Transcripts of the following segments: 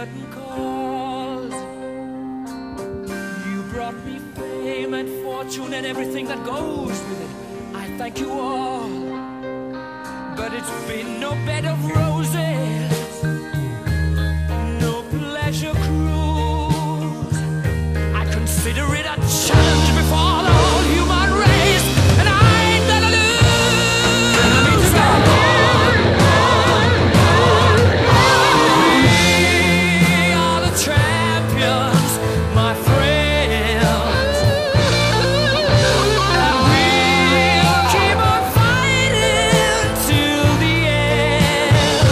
curtain calls. You brought me fame and fortune and everything that goes with it. I thank you all, but it's been no bed of roses, no pleasure cruise. I consider it a challenge before the whole human race, and I ain't gonna lose. We are the champions, my friends, and we'll keep on fighting till the end.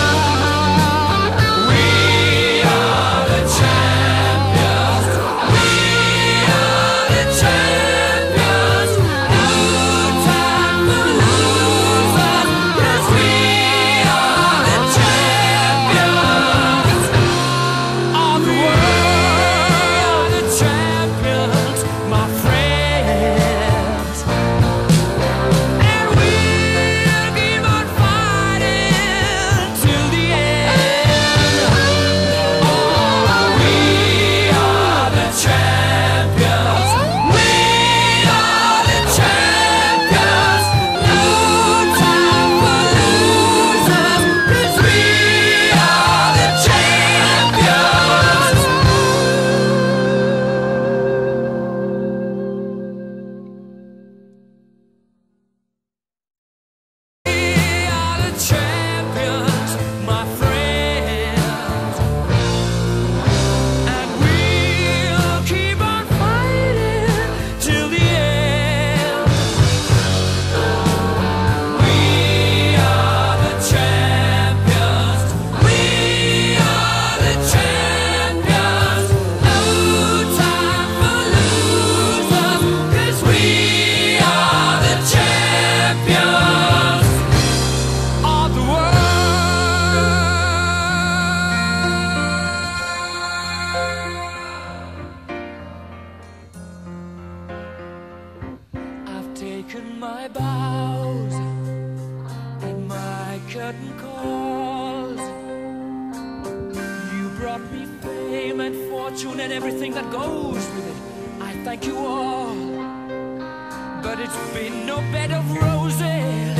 We are the champions. We are the champions. No time for losers, 'cause we are the champions of the world. The champions, my friends, and we'll keep on fighting till the end. Oh, we are the champions. We are the champions. No time for losers, 'cause we are the champions. We are the champions, my friends, and we'll keep on fighting till the end. We are the champions. We are the champions. No time for losers, 'cause we are the champions of the world. I've taken my bows and my curtain calls. You brought me fame and fortune and everything that goes with it. I thank you all, but it's been no bed of roses,